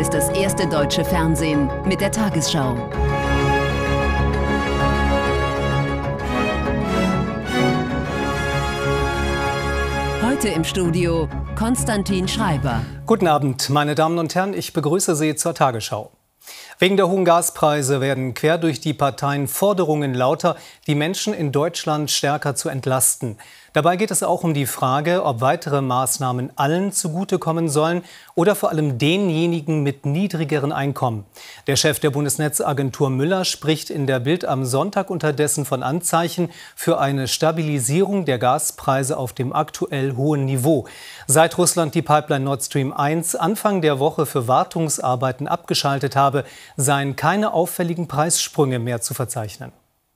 ist das erste deutsche Fernsehen mit der Tagesschau. Heute im Studio Konstantin Schreiber. Guten Abend, meine Damen und Herren, ich begrüße Sie zur Tagesschau. Wegen der hohen Gaspreise werden quer durch die Parteien Forderungen lauter, die Menschen in Deutschland stärker zu entlasten. Dabei geht es auch um die Frage, ob weitere Maßnahmen allen zugutekommen sollen oder vor allem denjenigen mit niedrigeren Einkommen. Der Chef der Bundesnetzagentur Müller spricht in der Bild am Sonntag unterdessen von Anzeichen für eine Stabilisierung der Gaspreise auf dem aktuell hohen Niveau. Seit Russland die Pipeline Nord Stream 1 Anfang der Woche für Wartungsarbeiten abgeschaltet habe, seien keine auffälligen Preissprünge mehr zu verzeichnen.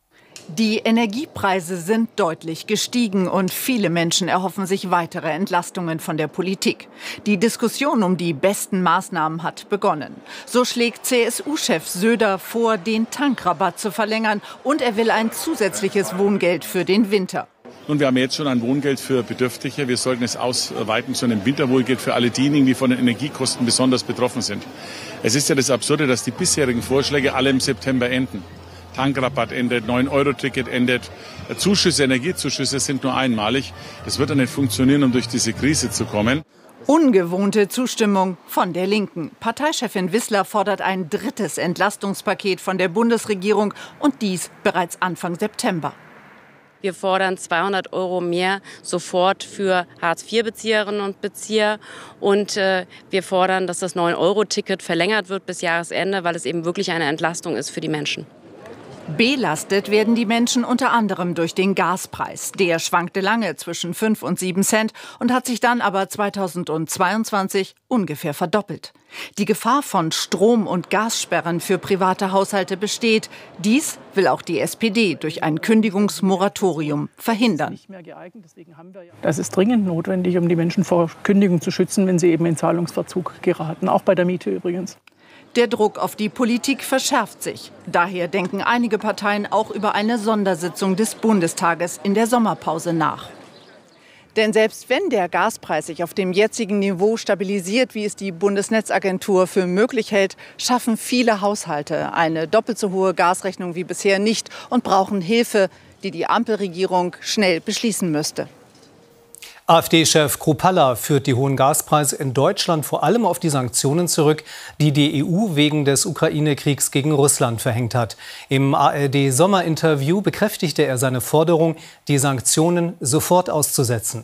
Die Energiepreise sind deutlich gestiegen und viele Menschen erhoffen sich weitere Entlastungen von der Politik. Die Diskussion um die besten Maßnahmen hat begonnen. So schlägt CSU-Chef Söder vor, den Tankrabatt zu verlängern, und er will ein zusätzliches Wohngeld für den Winter. Nun, wir haben jetzt schon ein Wohngeld für Bedürftige. Wir sollten es ausweiten zu einem Winterwohlgeld für alle diejenigen, die von den Energiekosten besonders betroffen sind. Es ist ja das Absurde, dass die bisherigen Vorschläge alle im September enden. Tankrabatt endet, 9-Euro-Ticket endet, Zuschüsse, Energiezuschüsse sind nur einmalig. Das wird ja nicht funktionieren, um durch diese Krise zu kommen. Ungewohnte Zustimmung von der Linken. Parteichefin Wissler fordert ein drittes Entlastungspaket von der Bundesregierung, und dies bereits Anfang September. Wir fordern 200 € mehr sofort für Hartz-IV-Bezieherinnen und Bezieher. Und wir fordern, dass das 9-Euro-Ticket verlängert wird bis Jahresende, weil es eben wirklich eine Entlastung ist für die Menschen. Belastet werden die Menschen unter anderem durch den Gaspreis. Der schwankte lange zwischen 5 und 7 Cent und hat sich dann aber 2022 ungefähr verdoppelt. Die Gefahr von Strom- und Gassperren für private Haushalte besteht. Dies will auch die SPD durch ein Kündigungsmoratorium verhindern. Das ist dringend notwendig, um die Menschen vor Kündigung zu schützen, wenn sie eben in Zahlungsverzug geraten. Auch bei der Miete übrigens. Der Druck auf die Politik verschärft sich. Daher denken einige Parteien auch über eine Sondersitzung des Bundestages in der Sommerpause nach. Denn selbst wenn der Gaspreis sich auf dem jetzigen Niveau stabilisiert, wie es die Bundesnetzagentur für möglich hält, schaffen viele Haushalte eine doppelt so hohe Gasrechnung wie bisher nicht und brauchen Hilfe, die die Ampelregierung schnell beschließen müsste. AfD-Chef Kruppalla führt die hohen Gaspreise in Deutschland vor allem auf die Sanktionen zurück, die die EU wegen des Ukraine-Kriegs gegen Russland verhängt hat. Im ARD-Sommerinterview bekräftigte er seine Forderung, die Sanktionen sofort auszusetzen.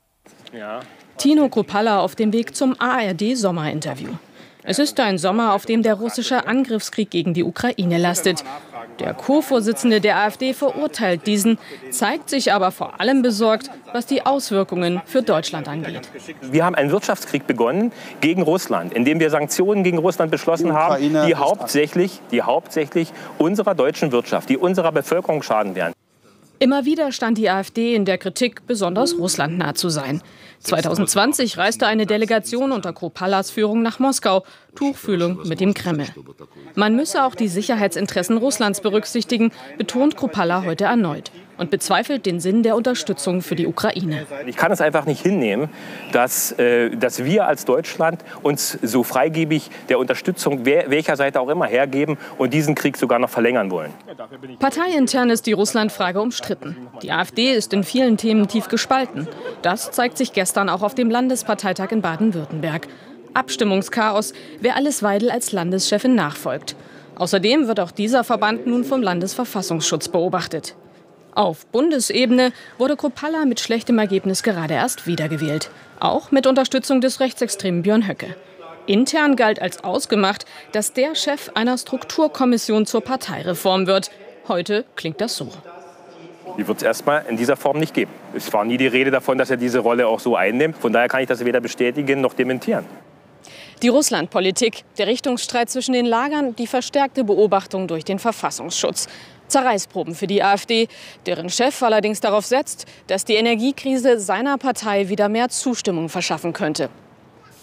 Tino Kruppalla auf dem Weg zum ARD-Sommerinterview. Es ist ein Sommer, auf dem der russische Angriffskrieg gegen die Ukraine lastet. Der Co-Vorsitzende der AfD verurteilt diesen, zeigt sich aber vor allem besorgt, was die Auswirkungen für Deutschland angeht. Wir haben einen Wirtschaftskrieg begonnen gegen Russland, indem wir Sanktionen gegen Russland beschlossen haben, die hauptsächlich unserer deutschen Wirtschaft, die unserer Bevölkerung schaden werden. Immer wieder stand die AfD in der Kritik, besonders russlandnah zu sein. 2020 reiste eine Delegation unter Kruppallas Führung nach Moskau, Tuchfühlung mit dem Kreml. Man müsse auch die Sicherheitsinteressen Russlands berücksichtigen, betont Kruppalla heute erneut und bezweifelt den Sinn der Unterstützung für die Ukraine. Ich kann es einfach nicht hinnehmen, dass wir als Deutschland uns so freigebig der Unterstützung welcher Seite auch immer hergeben und diesen Krieg sogar noch verlängern wollen. Parteiintern ist die Russlandfrage umstritten. Die AfD ist in vielen Themen tief gespalten. Das zeigt sich gestern auch auf dem Landesparteitag in Baden-Württemberg. Abstimmungschaos, wer Alice Weidel als Landeschefin nachfolgt. Außerdem wird auch dieser Verband nun vom Landesverfassungsschutz beobachtet. Auf Bundesebene wurde Kruppalla mit schlechtem Ergebnis gerade erst wiedergewählt. Auch mit Unterstützung des Rechtsextremen Björn Höcke. Intern galt als ausgemacht, dass der Chef einer Strukturkommission zur Parteireform wird. Heute klingt das so. Die wird es erstmal in dieser Form nicht geben. Es war nie die Rede davon, dass er diese Rolle auch so einnimmt. Von daher kann ich das weder bestätigen noch dementieren. Die Russlandpolitik, der Richtungsstreit zwischen den Lagern, die verstärkte Beobachtung durch den Verfassungsschutz. Zerreißproben für die AfD, deren Chef allerdings darauf setzt, dass die Energiekrise seiner Partei wieder mehr Zustimmung verschaffen könnte.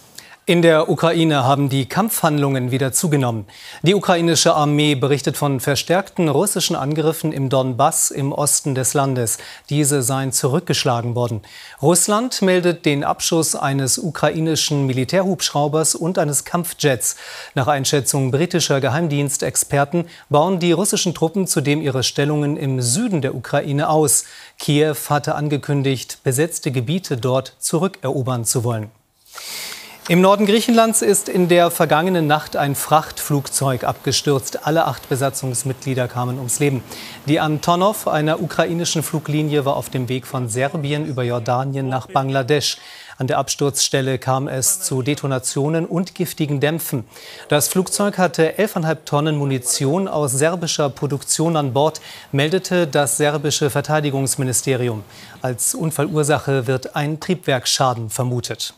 In der Ukraine haben die Kampfhandlungen wieder zugenommen. Die ukrainische Armee berichtet von verstärkten russischen Angriffen im Donbass im Osten des Landes. Diese seien zurückgeschlagen worden. Russland meldet den Abschuss eines ukrainischen Militärhubschraubers und eines Kampfjets. Nach Einschätzung britischer Geheimdienstexperten bauen die russischen Truppen zudem ihre Stellungen im Süden der Ukraine aus. Kiew hatte angekündigt, besetzte Gebiete dort zurückerobern zu wollen. Im Norden Griechenlands ist in der vergangenen Nacht ein Frachtflugzeug abgestürzt. Alle 8 Besatzungsmitglieder kamen ums Leben. Die Antonov, einer ukrainischen Fluglinie, war auf dem Weg von Serbien über Jordanien nach Bangladesch. An der Absturzstelle kam es zu Detonationen und giftigen Dämpfen. Das Flugzeug hatte 11,5 Tonnen Munition aus serbischer Produktion an Bord, meldete das serbische Verteidigungsministerium. Als Unfallursache wird ein Triebwerksschaden vermutet.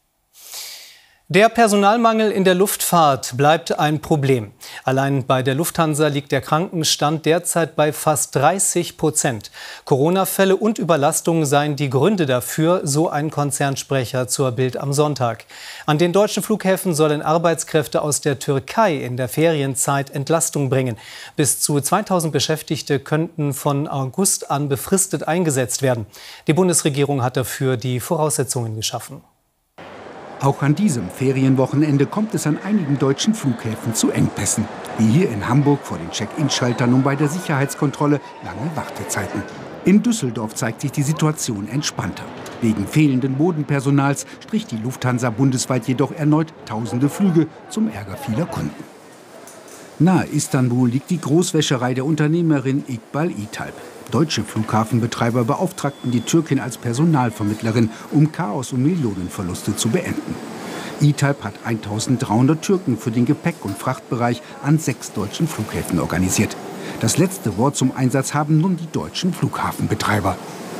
Der Personalmangel in der Luftfahrt bleibt ein Problem. Allein bei der Lufthansa liegt der Krankenstand derzeit bei fast 30%. Corona-Fälle und Überlastungen seien die Gründe dafür, so ein Konzernsprecher zur Bild am Sonntag. An den deutschen Flughäfen sollen Arbeitskräfte aus der Türkei in der Ferienzeit Entlastung bringen. Bis zu 2000 Beschäftigte könnten von August an befristet eingesetzt werden. Die Bundesregierung hat dafür die Voraussetzungen geschaffen. Auch an diesem Ferienwochenende kommt es an einigen deutschen Flughäfen zu Engpässen. Wie hier in Hamburg vor den Check-in-Schaltern und bei der Sicherheitskontrolle lange Wartezeiten. In Düsseldorf zeigt sich die Situation entspannter. Wegen fehlenden Bodenpersonals strich die Lufthansa bundesweit jedoch erneut tausende Flüge zum Ärger vieler Kunden. Nahe Istanbul liegt die Großwäscherei der Unternehmerin Iqbal İtalp. Deutsche Flughafenbetreiber beauftragten die Türkin als Personalvermittlerin, um Chaos und Millionenverluste zu beenden. İtalp hat 1300 Türken für den Gepäck- und Frachtbereich an 6 deutschen Flughäfen organisiert. Das letzte Wort zum Einsatz haben nun die deutschen Flughafenbetreiber.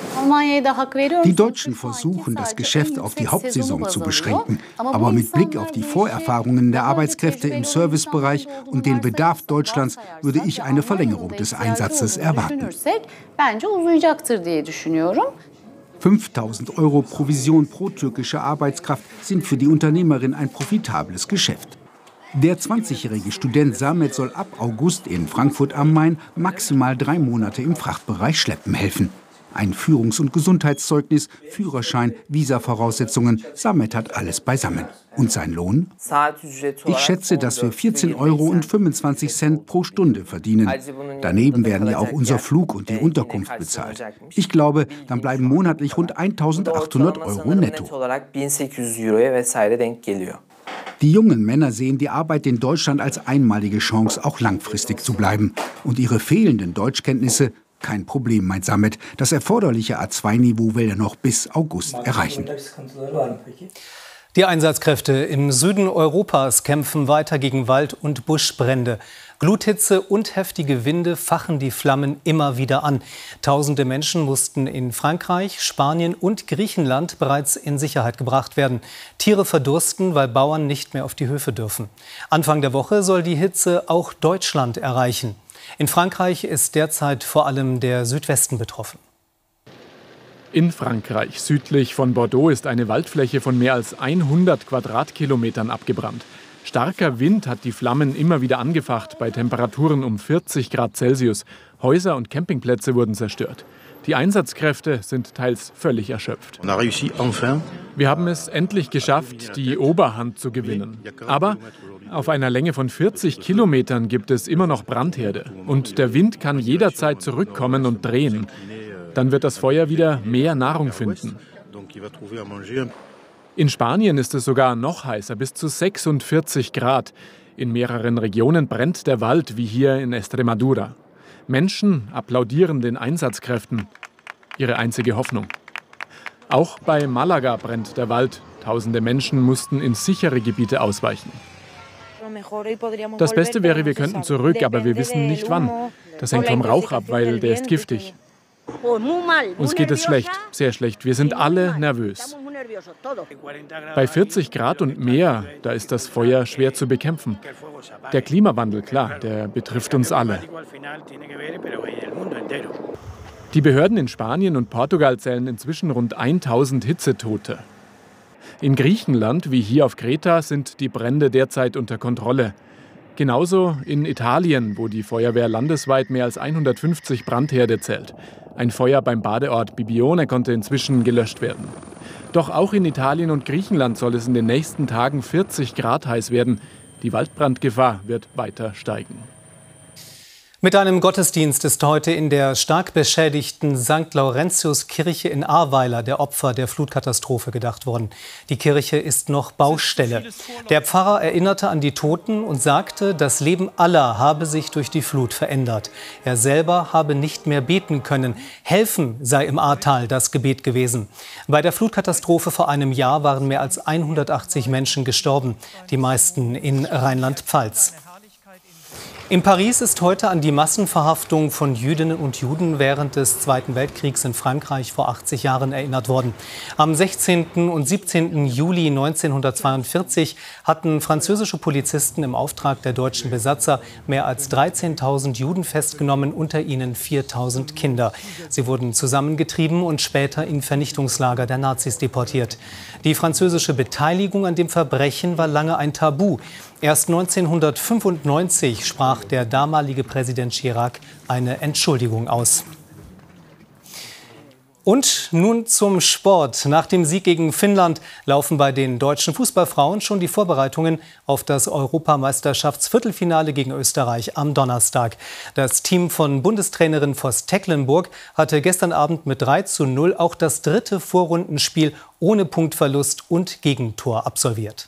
Die Deutschen versuchen, das Geschäft auf die Hauptsaison zu beschränken. Aber mit Blick auf die Vorerfahrungen der Arbeitskräfte im Servicebereich und den Bedarf Deutschlands würde ich eine Verlängerung des Einsatzes erwarten. 5.000 € Provision pro türkische Arbeitskraft sind für die Unternehmerin ein profitables Geschäft. Der 20-jährige Student Samet soll ab August in Frankfurt am Main maximal 3 Monate im Frachtbereich schleppen helfen. Ein Führungs- und Gesundheitszeugnis, Führerschein, Visavoraussetzungen. Samet hat alles beisammen. Und sein Lohn? Ich schätze, dass wir 14,25 € pro Stunde verdienen. Daneben werden ja auch unser Flug und die Unterkunft bezahlt. Ich glaube, dann bleiben monatlich rund 1.800 € netto. Die jungen Männer sehen die Arbeit in Deutschland als einmalige Chance, auch langfristig zu bleiben. Und ihre fehlenden Deutschkenntnisse? Kein Problem, meint Samet. Das erforderliche A2-Niveau will er noch bis August erreichen. Die Einsatzkräfte im Süden Europas kämpfen weiter gegen Wald- und Buschbrände. Gluthitze und heftige Winde fachen die Flammen immer wieder an. Tausende Menschen mussten in Frankreich, Spanien und Griechenland bereits in Sicherheit gebracht werden. Tiere verdursten, weil Bauern nicht mehr auf die Höfe dürfen. Anfang der Woche soll die Hitze auch Deutschland erreichen. In Frankreich ist derzeit vor allem der Südwesten betroffen. In Frankreich, südlich von Bordeaux, ist eine Waldfläche von mehr als 100 Quadratkilometern abgebrannt. Starker Wind hat die Flammen immer wieder angefacht, bei Temperaturen um 40 Grad Celsius. Häuser und Campingplätze wurden zerstört. Die Einsatzkräfte sind teils völlig erschöpft. Wir haben es endlich geschafft, die Oberhand zu gewinnen. Aber auf einer Länge von 40 Kilometern gibt es immer noch Brandherde. Und der Wind kann jederzeit zurückkommen und drehen. Dann wird das Feuer wieder mehr Nahrung finden. In Spanien ist es sogar noch heißer, bis zu 46 Grad. In mehreren Regionen brennt der Wald, wie hier in Extremadura. Menschen applaudieren den Einsatzkräften. Ihre einzige Hoffnung. Auch bei Malaga brennt der Wald. Tausende Menschen mussten in sichere Gebiete ausweichen. Das Beste wäre, wir könnten zurück, aber wir wissen nicht wann. Das hängt vom Rauch ab, weil der ist giftig. Uns geht es schlecht, sehr schlecht. Wir sind alle nervös. Bei 40 Grad und mehr, da ist das Feuer schwer zu bekämpfen. Der Klimawandel, klar, der betrifft uns alle. Die Behörden in Spanien und Portugal zählen inzwischen rund 1000 Hitzetote. In Griechenland, wie hier auf Kreta, sind die Brände derzeit unter Kontrolle. Genauso in Italien, wo die Feuerwehr landesweit mehr als 150 Brandherde zählt. Ein Feuer beim Badeort Bibione konnte inzwischen gelöscht werden. Doch auch in Italien und Griechenland soll es in den nächsten Tagen 40 Grad heiß werden. Die Waldbrandgefahr wird weiter steigen. Mit einem Gottesdienst ist heute in der stark beschädigten St. Laurentius-Kirche in Ahrweiler der Opfer der Flutkatastrophe gedacht worden. Die Kirche ist noch Baustelle. Der Pfarrer erinnerte an die Toten und sagte, das Leben aller habe sich durch die Flut verändert. Er selber habe nicht mehr beten können. Helfen sei im Ahrtal das Gebet gewesen. Bei der Flutkatastrophe vor einem Jahr waren mehr als 180 Menschen gestorben, die meisten in Rheinland-Pfalz. In Paris ist heute an die Massenverhaftung von Jüdinnen und Juden während des Zweiten Weltkriegs in Frankreich vor 80 Jahren erinnert worden. Am 16. und 17. Juli 1942 hatten französische Polizisten im Auftrag der deutschen Besatzer mehr als 13.000 Juden festgenommen, unter ihnen 4.000 Kinder. Sie wurden zusammengetrieben und später in Vernichtungslager der Nazis deportiert. Die französische Beteiligung an dem Verbrechen war lange ein Tabu. Erst 1995 sprach der damalige Präsident Chirac eine Entschuldigung aus. Und nun zum Sport. Nach dem Sieg gegen Finnland laufen bei den deutschen Fußballfrauen schon die Vorbereitungen auf das Europameisterschaftsviertelfinale gegen Österreich am Donnerstag. Das Team von Bundestrainerin Voss Tecklenburg hatte gestern Abend mit 3:0 auch das dritte Vorrundenspiel ohne Punktverlust und Gegentor absolviert.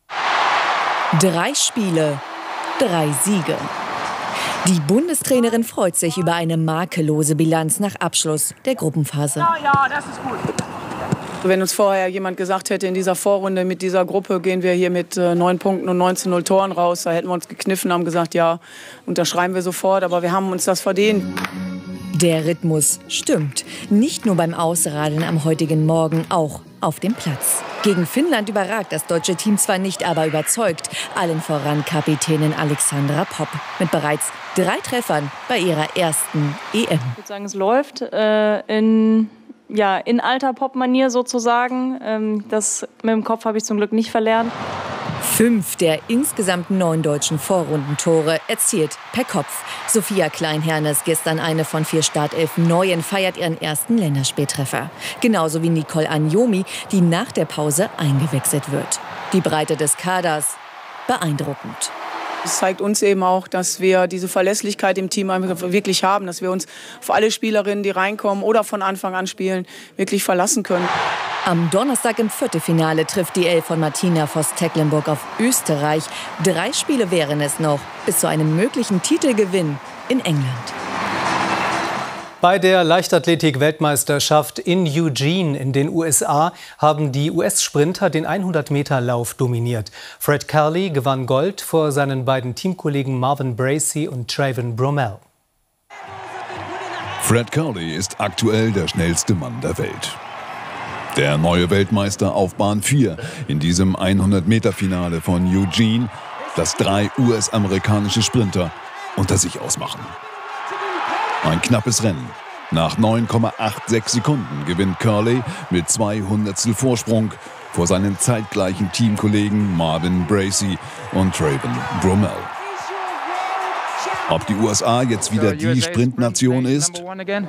3 Spiele, 3 Siege. Die Bundestrainerin freut sich über eine makellose Bilanz nach Abschluss der Gruppenphase. Ja, das ist gut. Wenn uns vorher jemand gesagt hätte, in dieser Vorrunde mit dieser Gruppe gehen wir hier mit 9 Punkten und 19:0 Toren raus, da hätten wir uns gekniffen, haben gesagt, ja, unterschreiben wir sofort, aber wir haben uns das verdient. Der Rhythmus stimmt. Nicht nur beim Ausradeln am heutigen Morgen, auch auf dem Platz. Gegen Finnland überragt das deutsche Team zwar nicht, aber überzeugt. Allen voran Kapitänin Alexandra Popp mit bereits 3 Treffern bei ihrer ersten EM. Ich würde sagen, es läuft in alter Pop-Manier sozusagen. Das mit dem Kopf habe ich zum Glück nicht verlernt. 5 der insgesamt 9 deutschen Vorrundentore erzielt per Kopf. Sophia Klein-Hernes, gestern eine von 4 Startelfen Neuen, feiert ihren ersten Länderspieltreffer. Genauso wie Nicole Agnomi, die nach der Pause eingewechselt wird. Die Breite des Kaders beeindruckend. Es zeigt uns eben auch, dass wir diese Verlässlichkeit im Team wirklich haben, dass wir uns auf alle Spielerinnen, die reinkommen oder von Anfang an spielen, wirklich verlassen können. Am Donnerstag im Viertelfinale trifft die Elf von Martina Voss Tecklenburg auf Österreich. 3 Spiele wären es noch bis zu einem möglichen Titelgewinn in England. Bei der Leichtathletik-Weltmeisterschaft in Eugene in den USA haben die US-Sprinter den 100-Meter-Lauf dominiert. Fred Kerley gewann Gold vor seinen beiden Teamkollegen Marvin Bracey und Traven Bromell. Fred Kerley ist aktuell der schnellste Mann der Welt. Der neue Weltmeister auf Bahn 4 in diesem 100-Meter-Finale von Eugene, das 3 US-amerikanische Sprinter unter sich ausmachen. Ein knappes Rennen. Nach 9,86 Sekunden gewinnt Kerley mit 200 Vorsprung vor seinen zeitgleichen Teamkollegen Marvin Bracey und Traven Bromell. Ob die USA jetzt wieder die Sprintnation ist?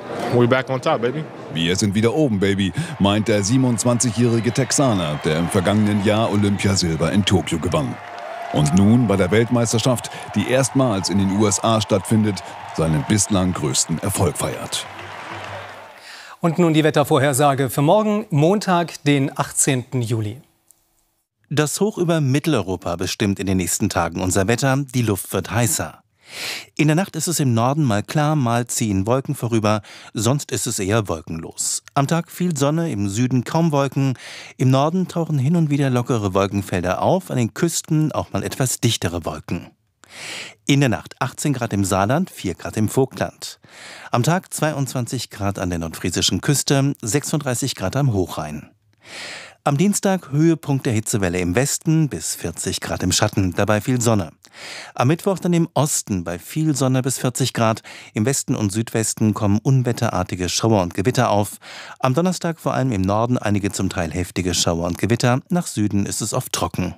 Wir sind wieder oben, Baby, meint der 27-jährige Texaner, der im vergangenen Jahr Olympiasilber in Tokio gewann. Und nun bei der Weltmeisterschaft, die erstmals in den USA stattfindet, seinen bislang größten Erfolg feiert. Und nun die Wettervorhersage für morgen, Montag, den 18. Juli. Das Hoch über Mitteleuropa bestimmt in den nächsten Tagen unser Wetter. Die Luft wird heißer. In der Nacht ist es im Norden mal klar, mal ziehen Wolken vorüber, sonst ist es eher wolkenlos. Am Tag viel Sonne, im Süden kaum Wolken, im Norden tauchen hin und wieder lockere Wolkenfelder auf, an den Küsten auch mal etwas dichtere Wolken. In der Nacht 18 Grad im Saarland, 4 Grad im Vogtland. Am Tag 22 Grad an der nordfriesischen Küste, 36 Grad am Hochrhein. Am Dienstag Höhepunkt der Hitzewelle im Westen, bis 40 Grad im Schatten, dabei viel Sonne. Am Mittwoch dann im Osten bei viel Sonne bis 40 Grad. Im Westen und Südwesten kommen unwetterartige Schauer und Gewitter auf. Am Donnerstag vor allem im Norden einige zum Teil heftige Schauer und Gewitter. Nach Süden ist es oft trocken.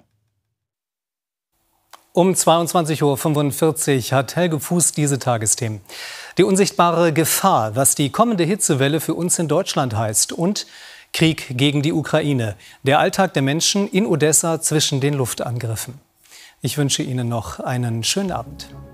Um 22:45 Uhr hat Helge Fuß diese Tagesthemen. Die unsichtbare Gefahr, was die kommende Hitzewelle für uns in Deutschland heißt, und Krieg gegen die Ukraine. Der Alltag der Menschen in Odessa zwischen den Luftangriffen. Ich wünsche Ihnen noch einen schönen Abend.